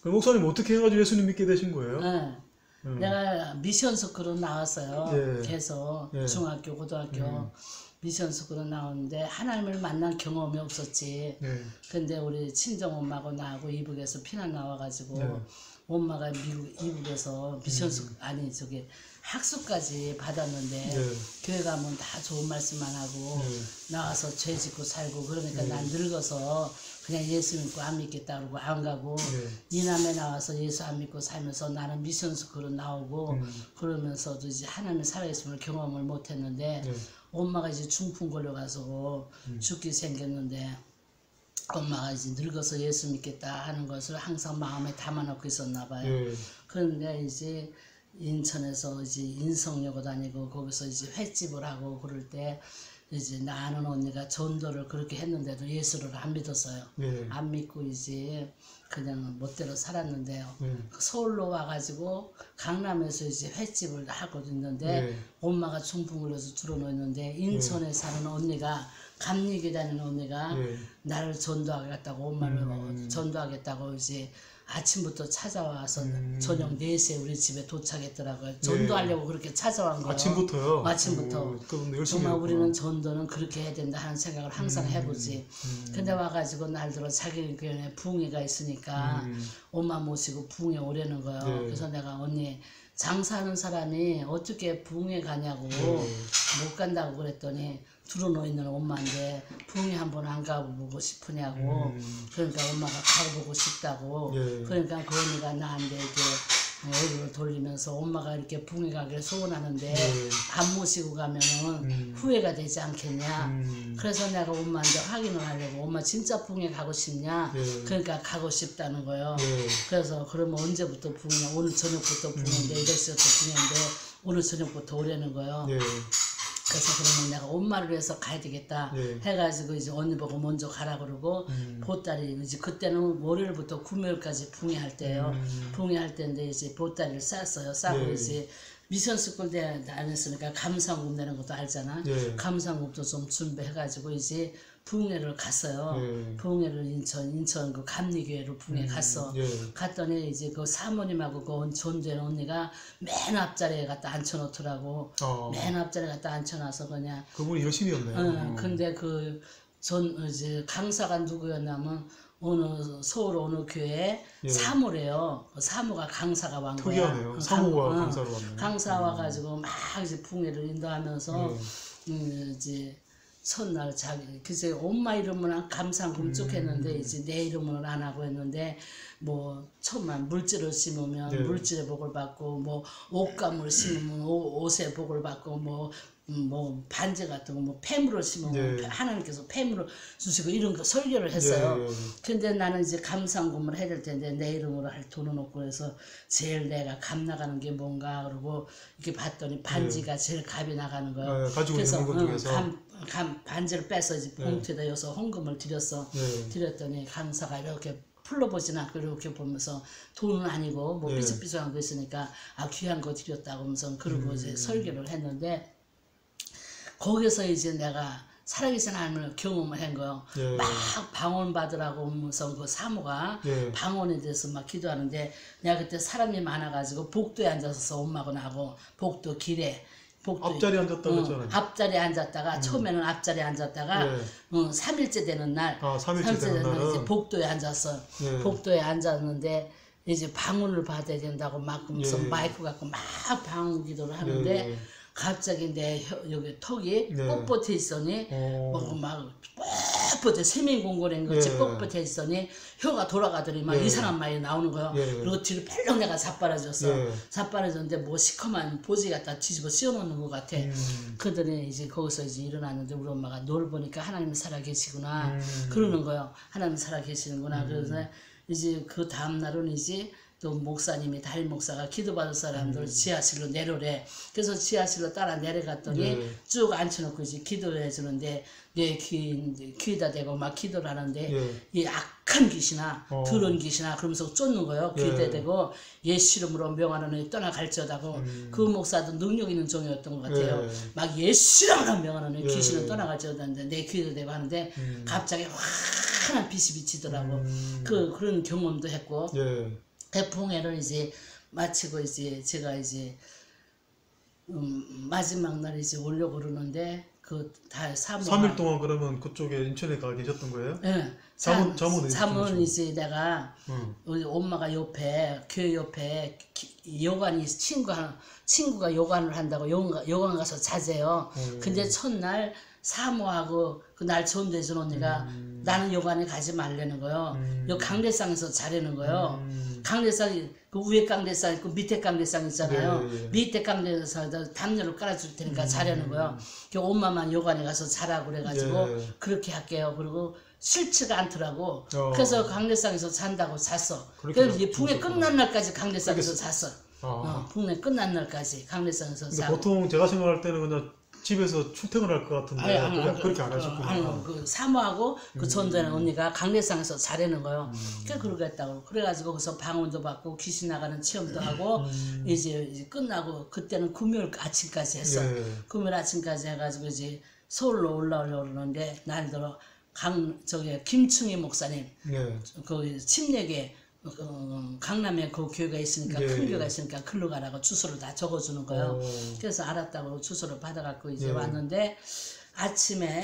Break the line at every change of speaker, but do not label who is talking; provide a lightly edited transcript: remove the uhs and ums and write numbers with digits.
그 목사님 어떻게 해가지고 예수님 믿게 되신 거예요?
네. 내가 미션 스쿨로 나왔어요.
예.
계속
예.
중학교, 고등학교 미션 스쿨로 나왔는데 하나님을 만난 경험이 없었지.
예.
근데 우리 친정 엄마하고 나하고 이북에서 피난 나와가지고
예.
엄마가 이북에서 미션 스쿨 아니 저기 학수까지 받았는데
예.
교회 가면 다 좋은 말씀만 하고 나와서 죄 짓고 살고 그러니까 난 늙어서 그냥 예수 믿고 안 믿겠다 그러고 안 가고 이남에 나와서 예수 안 믿고 살면서 나는 미션 스쿨로 나오고 그러면서도 이제 하나님의 살아계심을 경험을 못했는데 엄마가 이제 중풍 걸려가지고 죽게 생겼는데 엄마가 이제 늙어서 예수 믿겠다 하는 것을 항상 마음에 담아놓고 있었나 봐요. 그런데 이제 인천에서 이제 인성여고 다니고 거기서 이제 횟집을 하고 그럴 때 이제 나는 언니가 전도를 그렇게 했는데도 예수를 안 믿었어요. 안 믿고 이제 그냥 멋대로 살았는데요. 서울로 와가지고 강남에서 이제 횟집을 하고 있는데 엄마가 중풍 걸려서 들어놓였는데 인천에 사는 언니가 감리교 다니는 언니가 나를 전도하겠다고 엄마를 전도하겠다고 이제 아침부터 찾아와서 저녁 4시에 우리 집에 도착했더라고요. 전도하려고 그렇게 찾아온 거예요.
아침부터요?
아침부터. 정말 우리는 전도는 그렇게 해야 된다 하는 생각을 항상 해보지. 근데 와가지고 날들어 자기 교회에 부흥회가 있으니까 엄마 모시고 부흥회 오려는 거예요. 그래서 내가 언니 장사하는 사람이 어떻게 부흥회 가냐고 못 간다고 그랬더니 들어놓여있는 엄마인데 부흥회 한번 안 가보고 싶으냐고 그러니까 엄마가 가보고 싶다고 그러니까 그 언니가 나한테 이렇게 얼굴을 돌리면서 엄마가 이렇게 부흥회 가기를 소원하는데 안 모시고 가면은 후회가 되지 않겠냐 그래서 내가 엄마한테 확인을 하려고 엄마 진짜 부흥회 가고 싶냐 그러니까 가고 싶다는 거예요. 그래서 그러면 언제부터 부흥회 오늘 저녁부터 부흥회인데 8시부터 부흥회인데 오늘 저녁부터 오려는 거예요. 그래서 그러면 내가 엄마를 위해서 가야 되겠다 해가지고 이제 언니 보고 먼저 가라 그러고 보따리 이제 그때는 월요일부터 금요일까지 붕해할 때예요. 붕해할 때인데 이제 보따리를 쌌어요. 싸고 이제 미션 스쿨 대 안했으니까 감상금 내는 것도 알잖아. 감상금도 좀 준비해가지고 이제 부흥회를 갔어요. 부흥회를 인천 그 감리교회로 부흥회 갔어. 갔더니 이제 그 사모님하고 그 전도하는 언니가 맨 앞자리에 갖다 앉혀놓더라고. 맨 앞자리에 갖다 앉혀놔서 그냥.
그분이 열심히였네요.
근데 그 이제 강사가 누구였냐면 서울 어느 교회 사모래요. 사모가 강사가 왔 거야.
특이하네요. 사모가 강사로 왔네요.
강사 와가지고 막 이제 부흥회를 인도하면서 이제 첫날 글쎄 엄마 이름은 감상금 쭉 했는데 이제 내 이름은 안 하고 했는데 뭐 처음만 물질을 심으면 물질의 복을 받고 뭐 옷감을 심으면 옷의 복을 받고 뭐 반지 같은 거 뭐 폐물을 심으면 하나님께서 폐물을 주시고 이런 거 설교를 했어요. 근데 나는 이제 감상금을 해야 될 텐데 내 이름으로 할 돈은 없고 그래서 제일 내가 값 나가는 게 뭔가 그러고 이렇게 봤더니 반지가 제일 값이 나가는 거예요.
가지고
그래서
있는 것 중에서
반지를 빼서 이제 봉투에다 여서 헌금을 드렸어. 드렸더니 강사가 이렇게 풀러보진 않고 이렇게 보면서 돈은 아니고 뭐 삐죽삐죽한 거 있으니까 귀한 거 드렸다고 하면서 그러고 이제 설교를 했는데 거기서 이제 내가 살아계신 하나님을 경험을 한 거예요. 막 방언 받으라고 하면서 그 사모가 방언에 대해서 막 기도하는데 내가 그때 사람이 많아가지고 복도에 앉아서 엄마하고 나하고 복도 길에
앞자리에 앉았다고 했잖아요.
앞자리에 앉았다가 처음에는 앞자리에 앉았다가 3일째 되는 날
3일째 되는 날은
이제 복도에 앉았어. 복도에 앉았는데 이제 방언을 받아야 된다고 막 그러면서 마이크 갖고 막 방언 기도를 하는데 갑자기 내 여기 턱이 뻣뻣해 있으니 막 뻣뻣해 세민공고된 것이 뻣뻣해 있으니 혀가 돌아가더니 막 이상한 말이 나오는 거예요. 그리고 뒤로 펄렁 내가 자빠라졌어. 자빠라졌는데 뭐 시커먼 보지 갖다 뒤집어 씌워놓는 것 같아. 그러더니 이제 거기서 이제 일어났는데 우리 엄마가 널 보니까 하나님 살아계시구나 그러는 거예요. 하나님 살아계시는구나. 그래서 이제 그 다음날은 이제 또 목사님이 담임 목사가 기도받을 사람들 지하실로 내려래. 그래서 지하실로 따라 내려갔더니 쭉 앉혀놓고 이제 기도를 해주는데 내 귀에다 대고 막 기도를 하는데 이 악한 귀신아 더러운 귀신아 그러면서 쫓는 거예요. 귀에다 대고 예수 이름으로 명하노니 떠나갈지어다고 그 목사도 능력 있는 종이었던 것 같아요. 막 예수 이름으로 명하노니 귀신은 떠나갈지어다는데 내 귀에다 대고 하는데 갑자기 환한 빛이 비치더라고. 그런 경험도 했고 그 붕해를 이제 마치고 이제 제가 이제 마지막 날 이제 오려고 그러는데 그 다 사모
3일 동안 그러면 그쪽에 인천에 가 계셨던 거예요?
네. 잠은 이제 내가 우리 엄마가 옆에 교회 옆에 요관이 친구가 요관을 한다고 요관 가서 자재요. 근데 첫날 사모하고 그 날 전도해준 언니가 나는 요관에 가지 말라는 거요. 요 강대상에서 자라는 거요. 강대상이 그 위에 강대상 있고 밑에 강대상 있잖아요.
네.
밑에 강대상에다 담요를 깔아줄 테니까 자라는 거요. 그 엄마만 요관에 가서 자라고 그래가지고
네.
그렇게 할게요. 그리고 싫지가 않더라고. 그래서 강대상에서 잔다고 잤어.
그렇게
그래서 이제 붕해 끝난 날까지 강대상에서 잤어.
아.
붕해 끝난 날까지 강대상에서
근데
자고.
보통 제가 생각할 때는 그냥 집에서 출퇴근할 것 같은데 그냥 그렇게 안 하셨군요.
아니, 그 사모하고 그 전도하는 언니가 강대상에서 자라는 거요. 그렇게 했다고. 그래가지고 거기서 방언도 받고 귀신 나가는 체험도 하고 이제 끝나고 그때는 금요일 아침까지 했어.
예.
금요일 아침까지 해가지고 이제 서울로 올라오려고 그러는데 날들어 저기 김충희 목사님
예.
그 침례계 강남에 그 교회가 있으니까
예,
큰
예.
교회가 있으니까 글로 가라고 주소를 다 적어주는 거예요. 그래서 알았다고 주소를 받아갖고 이제 왔는데 아침에